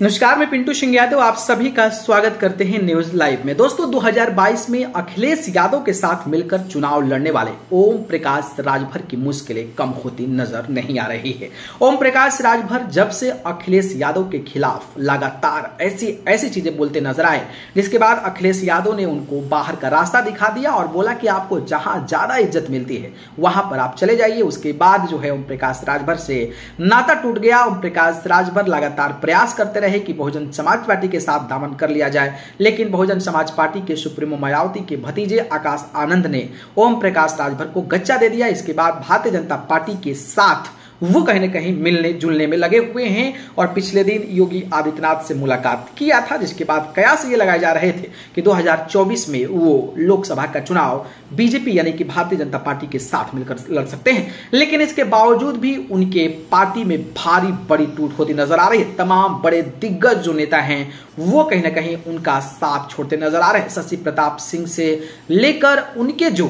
नमस्कार, मैं पिंटू सिंह यादव आप सभी का स्वागत करते हैं न्यूज लाइव में। दोस्तों 2022 में अखिलेश यादव के साथ मिलकर चुनाव लड़ने वाले ओम प्रकाश राजभर की मुश्किलें कम होती नजर नहीं आ रही है। ओम प्रकाश राजभर जब से अखिलेश यादव के खिलाफ लगातार ऐसी चीजें बोलते नजर आए, जिसके बाद अखिलेश यादव ने उनको बाहर का रास्ता दिखा दिया और बोला कि आपको जहां ज्यादा इज्जत मिलती है वहां पर आप चले जाइए। उसके बाद जो है ओम प्रकाश राजभर से नाता टूट गया। ओम प्रकाश राजभर लगातार प्रयास करते रहे कि बहुजन समाज पार्टी के साथ दामन कर लिया जाए, लेकिन बहुजन समाज पार्टी के सुप्रीमो मायावती के भतीजे आकाश आनंद ने ओम प्रकाश राजभर को गच्चा दे दिया। इसके बाद भारतीय जनता पार्टी के साथ वो कहीं न कहीं मिलने जुलने में लगे हुए हैं और पिछले दिन योगी आदित्यनाथ से मुलाकात किया था, जिसके बाद कयास ये लगाए जा रहे थे कि 2024 में वो लोकसभा का चुनाव बीजेपी यानी कि भारतीय जनता पार्टी के साथ मिलकर लड़ सकते हैं। लेकिन इसके बावजूद भी उनके पार्टी में भारी बड़ी टूट होती नजर आ रही है। तमाम बड़े दिग्गज जो नेता हैं वो कहीं ना कहीं उनका साथ छोड़ते नजर आ रहे हैं। शशि प्रताप सिंह से लेकर उनके जो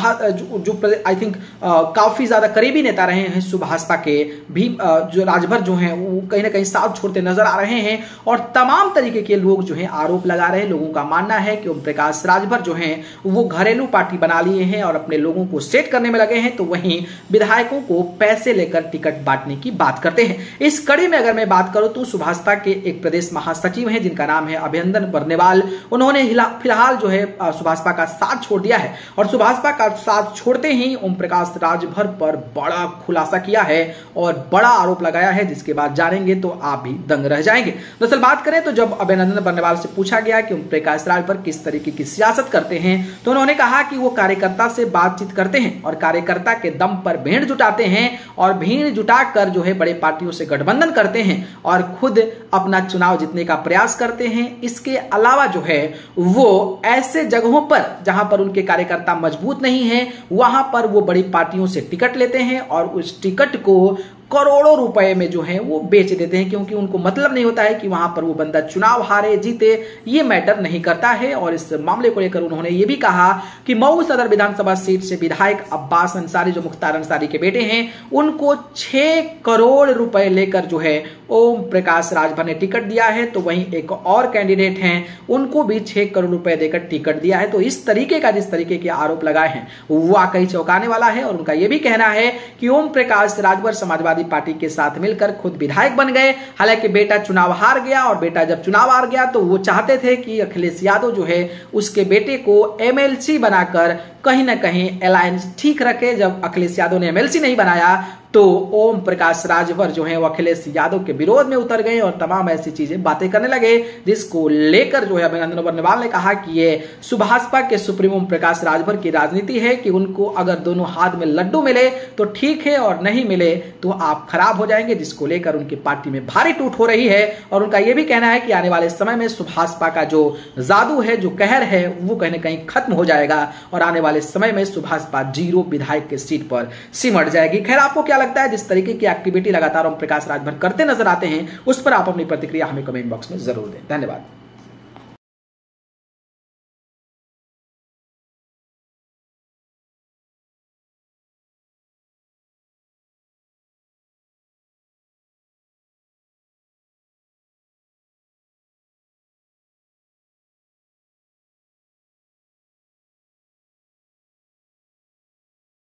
आई थिंक काफी ज्यादा करीबी नेता रहे हैं सुभाषपा के भी जो राजभर जो हैं वो कहीं ना कहीं साथ छोड़ते नजर आ रहे हैं और तमाम तरीके के लोग जो हैं आरोप लगा रहे हैं। लोगों का मानना है कि ओम प्रकाश राजभर जो हैं वो घरेलू पार्टी बना लिए हैं और अपने लोगों को सेट करने में लगे हैं, तो वहीं विधायकों को पैसे लेकर टिकट बांटने की बात करते हैं। इस कड़ी में अगर मैं बात करूं तो सुभाषपा के एक प्रदेश महासचिव हैं जिनका नाम है अभिनंदन बर्नेवाल। उन्होंने फिलहाल जो है सुभाषपा का साथ छोड़ दिया है और सुभाषपा का साथ छोड़ते ही ओम प्रकाश राजभर पर बड़ा खुलासा किया है और बड़ा आरोप लगाया है, जिसके बाद जानेंगे तो आप भी दंग रह जाएंगे। दरअसल बात करें तो जब अभिनंदन बर्नेवाल से पूछा गया कि ओम प्रकाश राजभर किस तरीके की सियासत करते हैं तो उन्होंने कहा कि वो कार्यकर्ता से बातचीत करते हैं और कार्यकर्ता के दम पर भीड़ जुटाते हैं और भीड़ जुटाकर जो है बड़े पार्टियों से गठबंधन करते हैं और खुद अपना चुनाव जीतने का प्रयास करते हैं। इसके अलावा जो है वो ऐसे जगहों पर जहां पर उनके कार्यकर्ता मजबूत नहीं है वहां पर वो बड़ी पार्टियों से टिकट लेते हैं और उस टिकट को करोड़ों रुपए में जो है वो बेच देते हैं, क्योंकि उनको मतलब नहीं होता है कि वहां पर वो बंदा चुनाव हारे जीते, ये मैटर नहीं करता है। और इस मामले को लेकर उन्होंने ये भी कहा कि मऊ सदर विधानसभा सीट से विधायक अब्बास अंसारी जो मुख्तार अंसारी के बेटे हैं उनको 6 करोड़ रुपए लेकर जो है ओम प्रकाश राजभर ने टिकट दिया है, तो वहीं एक और कैंडिडेट हैं उनको भी 6 करोड़ रुपए देकर टिकट दिया है। तो इस तरीके का जिस तरीके के आरोप लगाए हैं वो वाकई चौंकाने वाला है। और उनका यह भी कहना है कि ओम प्रकाश राजभर समाजवादी पार्टी के साथ मिलकर खुद विधायक बन गए। हालांकि बेटा चुनाव हार गया और बेटा जब चुनाव हार गया तो वो चाहते थे कि अखिलेश यादव जो है उसके बेटे को एमएलसी बनाकर कहीं ना कहीं अलायंस ठीक रखे। जब अखिलेश यादव ने एमएलसी नहीं बनाया तो ओम प्रकाश राजभर जो है वो अखिलेश यादव के विरोध में उतर गए और तमाम ऐसी चीजें बातें करने लगे, जिसको लेकर जो है अभिनंदन बर्नेवाल ने कहा कि ये सुभाषपा के सुप्रीमो ओम प्रकाश राजभर की राजनीति है कि उनको अगर दोनों हाथ में लड्डू मिले तो ठीक है और नहीं मिले तो आप खराब हो जाएंगे, जिसको लेकर उनकी पार्टी में भारी टूट हो रही है। और उनका यह भी कहना है कि आने वाले समय में सुभाषपा का जो जादू है, जो कहर है, वो कहीं ना कहीं खत्म हो जाएगा और आने वाले समय में सुभाषपा 0 विधायक के सीट पर सिमट जाएगी। खैर, आपको क्या लगता है? जिस तरीके की एक्टिविटी लगातार ओम प्रकाश राजभर करते नजर आते हैं उस पर आप अपनी प्रतिक्रिया हमें कमेंट बॉक्स में जरूर दें। धन्यवाद।